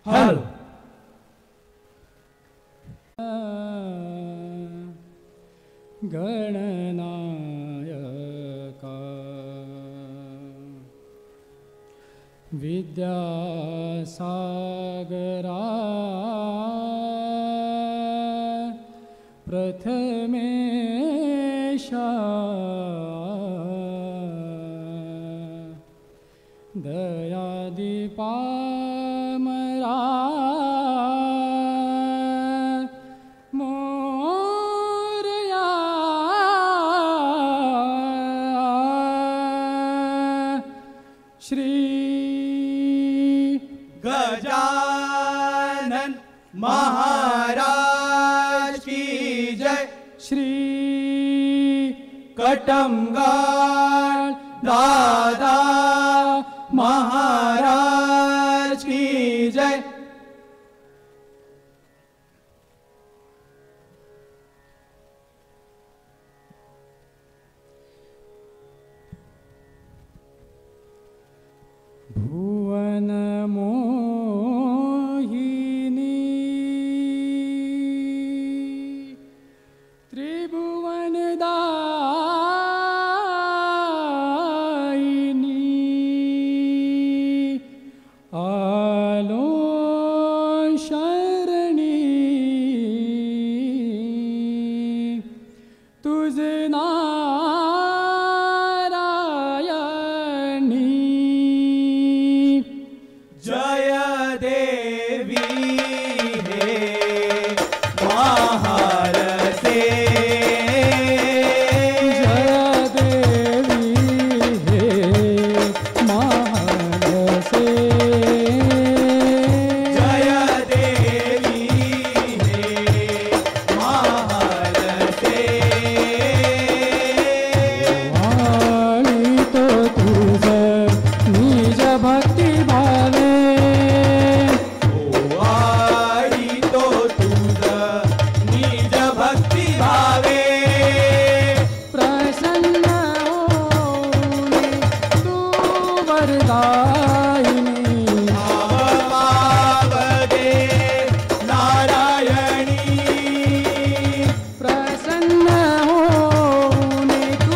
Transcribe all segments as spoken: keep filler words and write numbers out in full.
Hello गणनायका विद्यासागरा प्रथमेशा दयादीपामरा मोरया श्री गजानन महाराज की जय। श्री कटमगाळ दादा महाराज की जय। भुवन मोहिनी त्रिभुवन दायिनी आलो शरणी तुझ नारायणी जय देवी हे महारसे। जय देवी हे महारसे। जय देवी हे महारसे। वाणी तो तुझ निज भक्ती भावे वाणी तो तुझ निज भक्ती भावे। प्रसन्न होऊन तू वरदायिनी भाव दे नारायणी। प्रसन्न होऊन तू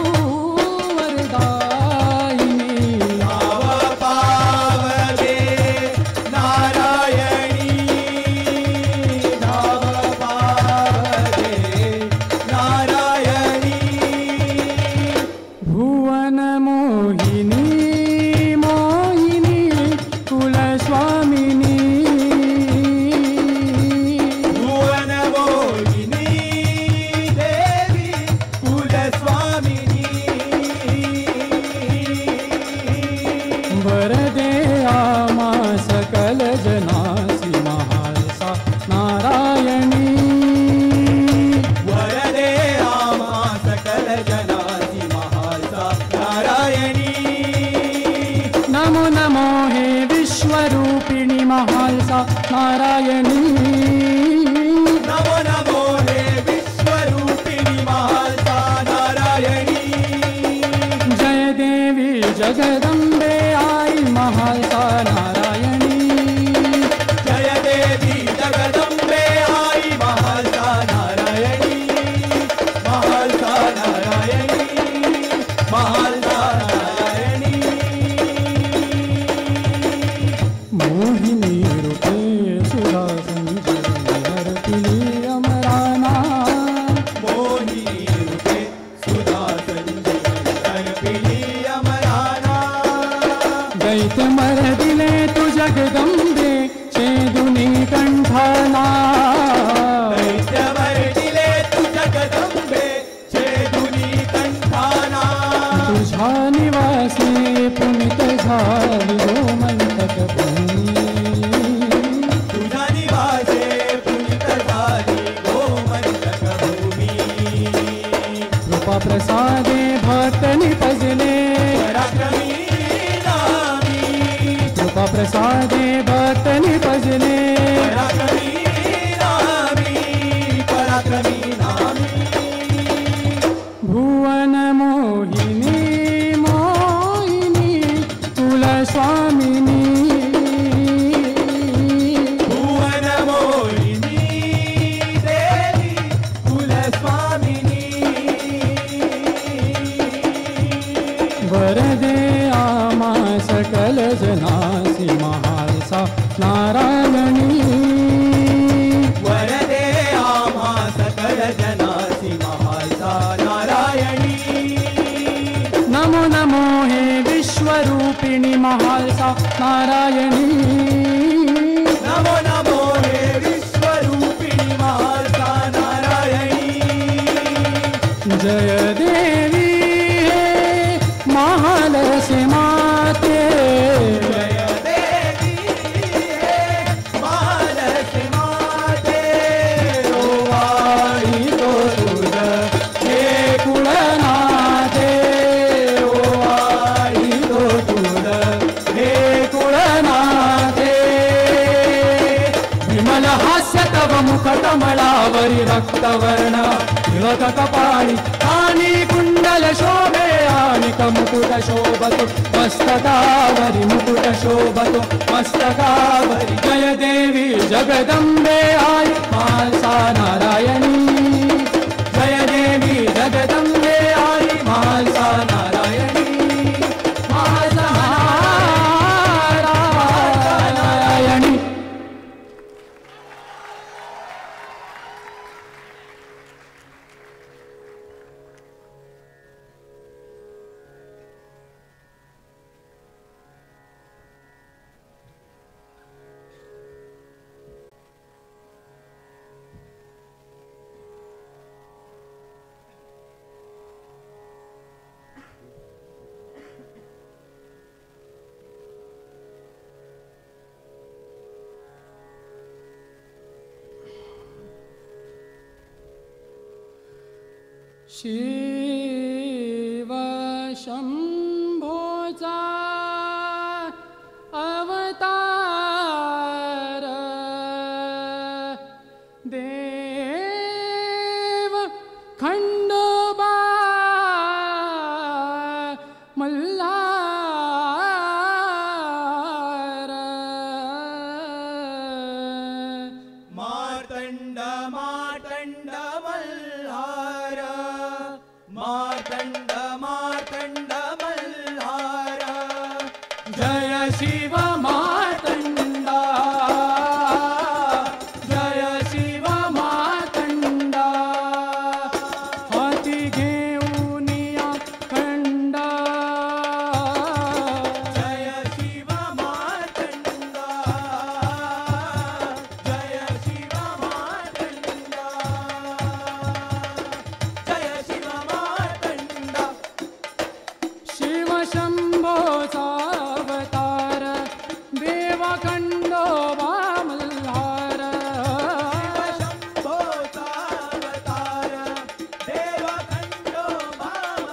वरदायिनी भाव दे नारायणी। भाव दे नारायणी। भुवन मोहिनी मोहिनी कुलस्वामिनी भुवन मोहिनी देवी कुलस्वामिनी। वरदे आमा सकल जनासी महासा नारायणी वरदे आमा सकल जनासी महासा नारायणी। नमो नमो हे विश्वरूपिणी महासा नारायणी नमो नमो हे विश्वरूपिणी महासा नारायणी। जय देवी जगदम्बे आई महासा नारायणी जय देवी जगदम्बे आई महासा नारायणी। महासा नारायणी। महासा नारायणी। मोहिनी रूपे सुधा संजीवनी हरतिली अमराना मोहिनी रूपे सुधा संजीवनी अर्पिणी अमराना। दैत्य मर दिले तू जगदम्बे छेदुनी कंठाना दैत्यवर दिले तू जगदम्बे छेदुनी कंठाना। तुझ्या निवासी पुनित झाली गोमंतक भूमी तुझा निवासे पुनित झाली गोमंतक भूमी। कृपा प्रसादे भक्तनि पजले पराक्रमी नामी। कृपा प्रसादे भक्तनि पजले पराक्रमी नामी। पराक्रमी नामी। भुवन मोहिनी मोहिनी कुलस्वामिनी वरदे आमा सकल जनासी महालसा नारायणी वरदे आम्हा सकल जनासी महालसा नारायणी नमो नमो हे विश्वरूपिणी महालसा नारायणी नमो नमो हे विश्वरूपिणी महालसा नारायणी जय देवी हे महालसे माते जय देवी हे महालसे माते ओवाळी तो तुझ हे कुळनाथे ओवाळी तो तुझ हे कुळनाथे विमल हास्य तव मुख कमलावरी रक्तवर्ण तिलक कपाळी आणि कुंडल शोभे आणि मुकुट शोभतो मस्तकावरी मुकुट शोभतो मस्तकावरी जय देवी जगदंबे आई महालसा नारायणी जय देवी जगदंबे आई महालसा नारायणी महालसा नारायणी शिव शंभोचा अवतार देव खंडोबा मल्हार मार्तंड मार्तंड मल्हार मार्तंड मार्तंड मल्हार जय शिव मार्तंडा जय शिव मार्तंडा हाती घेऊन या खंडा जय शिव मार्तंड जय शिव मार्तंड जय शिव मार्तंड शिव शंभोचा अवतार देव खंडोबा मल्हार शंभोचा अवतार देव खंडोबा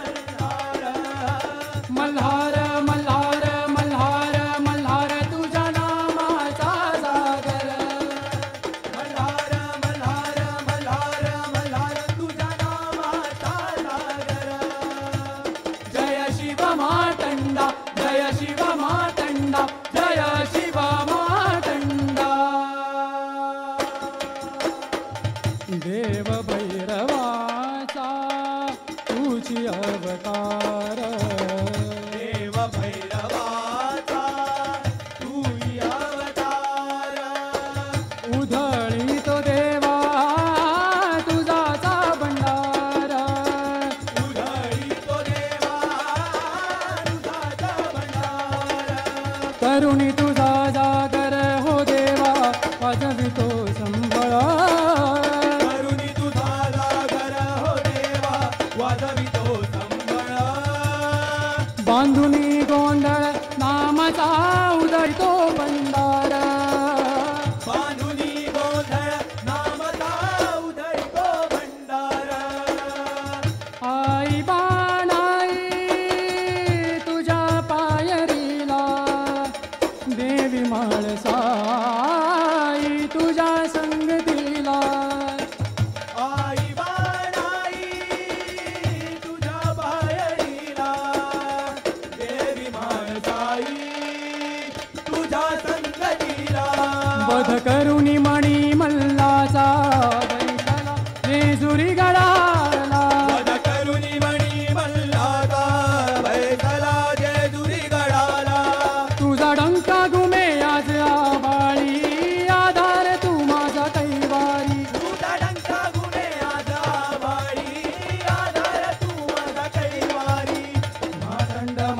मल्हार मल्हार मल्हार मल्हार मल्हार तुझ्या नामाचा सागर मल्हार मल्हार मल्हार मल्हार तुझ्या नामाचा सागर जय शिव मार्तंडा जय शिव मार्तंडा जय शिव मार्तंडा देव भैरवाचा तुझी अवतार देव भैरवाचा तूही अवतार उधळी तो देवा तुझाचा भंडार उधळी तो देवा तुझाचा भंडार तरुणी तुझा जागर हो देवा वाजवितो संबळ करुणी तुझा जागर हो देवा वाजवितो संबळ बांधुनी गोंधळ नामाचा उदळतो भंडार बांधुनी गोंधळ नामता उधळतो भंडार आई बाणाई तुझ्या पायरीला देवी माळसाई तुझ्या संगतीला आई बाणाई तुझ्या बायरीला देवी माणसाई तुझ्या संगतीला वध करुणी मणी मल्लाचा वैशाला जेजुरी गडाला वध करुणी मणी मल्हारा बैसला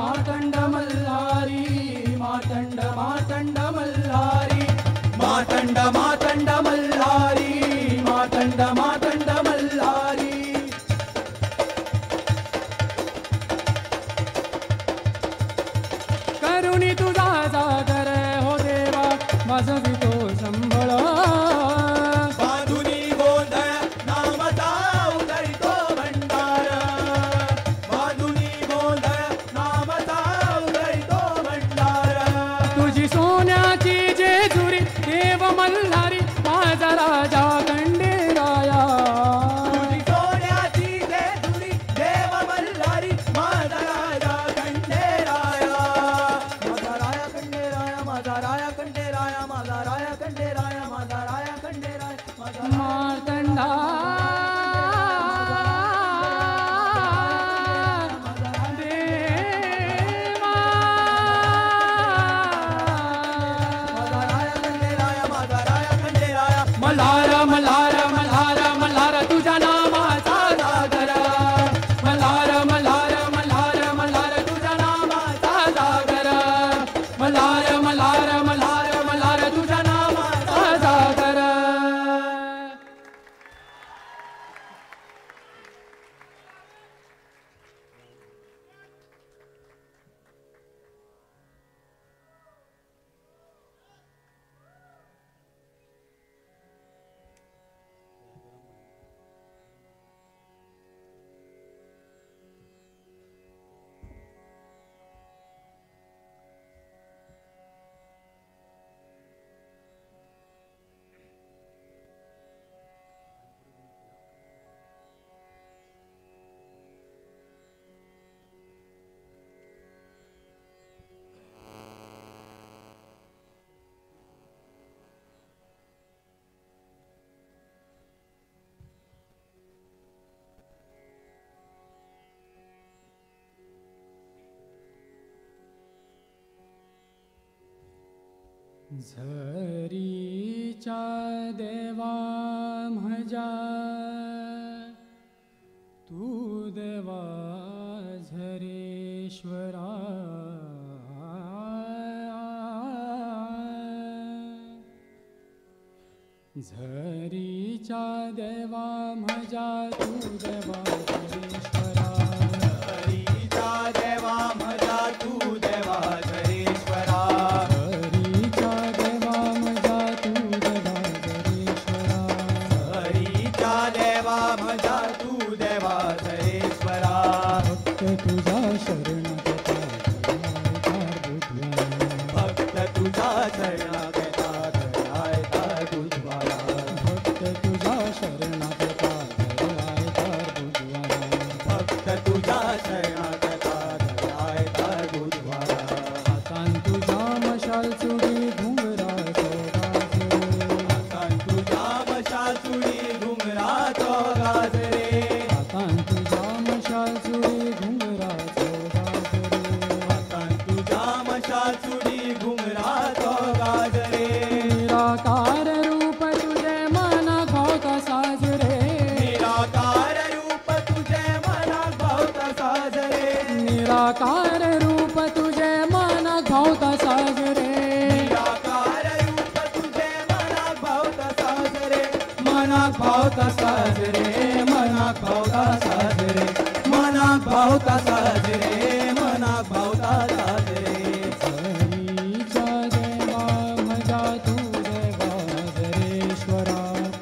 मातंड मल्हारी मातंड मातंड मल्हारी मातंड मातंड मल्हारी मातंड मातंड मल्हारी करुणी तुझा जागर हो देवा वाजवितो संभळ बांधुनी गोंधळ नामचा उदयतो भंडार बांधुनी गोंधळ नामचा उदयतो भंडार तुझी सोन्याची जेजुरी देव मल्हारी माझा राजा खंडेराया तुझी सोन्याची जेजुरी देव मल्हारी माझा राजा खंडेराया माझा राया खंडेराया माझा राया खंडेराया माझा राया खंडेराया माझा राया खंडेराया माझा मार्तंडा देवा राया खंडेराया माझा राया खंडेराया मल्हार मल्हार मल्हार मल्हार तुझ्या नामाचा सागर मल्हार मल्हार मल्हार मल्हार तुझ्या नामाचा सागर मल्हार मल्हार मल्हार मल्हार तुझ्या नामाचा सागर झरीच्या देवा म्हजा तू देवा झरेश्वरा झरीच्या देवा म्हजा तू देवा झरेश्वरा हरीचा देवा माझा तू देवा झरेश्वरा हरीच्या देवा म्हजा तू देवा झरेश्वरा हरीचा देवा माझा तू देवा झरेश्वरा भक्त तुझा शरणागता भक्त तुझा शरणागता धरायता बुधवारा भक्त तुझा शरणागता धरायता बुधवारा भक्त तुझा शरणागता धरायता बुधवारा हातान तुझा मशाल चुडी घुंगरा सोगाजे हातान तुझा मशाल चुडी घुंगरा तो गाजरे हातान तुझा मशाल चुडी घुंगरा सोगाजे हातान तुझा मशाल चुडी घुंगरा तो गाजरे निराकार रूप तुझे मना भावता साजरे निराकार रूप तुझे मनात भावता साजरे निराकार रूप तुझे मना भावता साजरे निराकार रूप तुझे मनात भावता साजरे मनात भावता साजरे मनात भावता साजरे मनात भावता साजरे मनात भावता साजरे हरीच्या देवा म्हजा तू देवा झरेश्वरा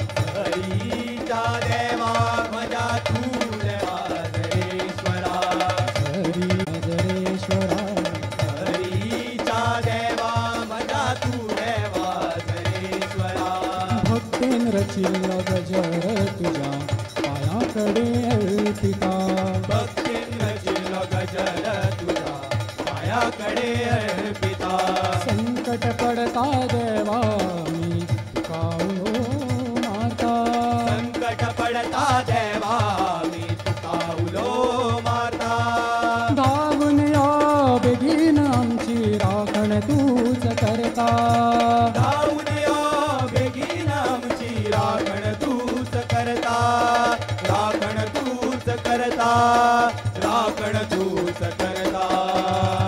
हरीचा देवा माझा तू देवा झरेश्वरा हरी झरेश्वरा हरीचा देवा माझा तू देवा झरेश्वरा भक्तीन रचिल गजर तुझ्या पायाकडे अर्पिता भक्तीन गजर तुझा पायाकडे अर्पिता संकट पडता देवा मी तुकावलो माता संकट पडता देवा मी तुकावलो माता धावून या बेगीन आमची राखण तूच करता धावून या बेगीन आमची राखण तूच करता राखण तूच करता राखण तूच करता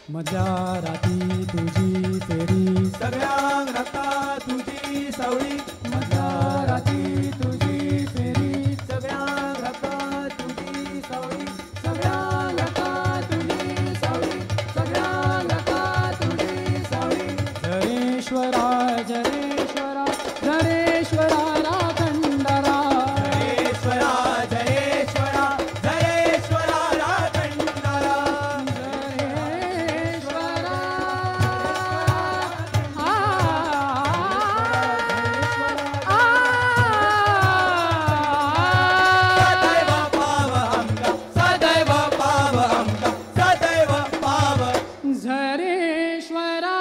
मधल्या राती तुझी फेरी सगळ्यांक रक्ता तुझी सावळी मधल्या राती तुझी फेरी सगळ्यांक रक्ता तुझी सावळी सगळ्यांक रक्ता तुझी सावळी सगळ्यांक रक्ता तुझी सावळी जरेश्वरा जरेश्वरा जरेश्वरा राखंडरा जयेश्वरा जयेश्वरा जयेश्वरा राखंडरा जरेश्वरा आ सदैव पाव आमका सदैव पाव आमका सदैव पाव झरेश्वरा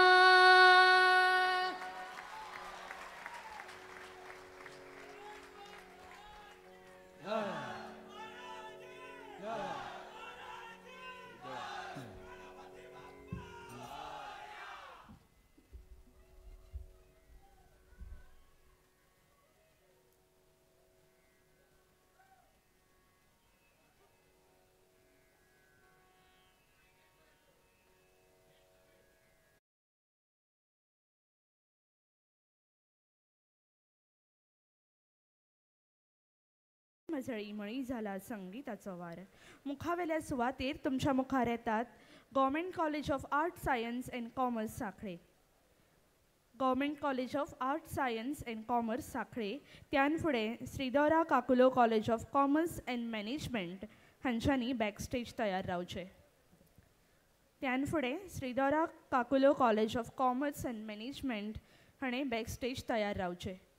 मजळी मळी झाला संगीताचो वार मुखावेल्या सुवातेर तुमच्या मुखार येतात government college of art science and commerce Sankhali government college of art science and commerce Sankhali त्यान फुडें Sridora Caculo college of commerce and management हांच्यांनी बॅकस्टेज तयार रावचे त्यान फुडें Sridora Caculo college of commerce and management हाणें बॅकस्टेज तयार रावचे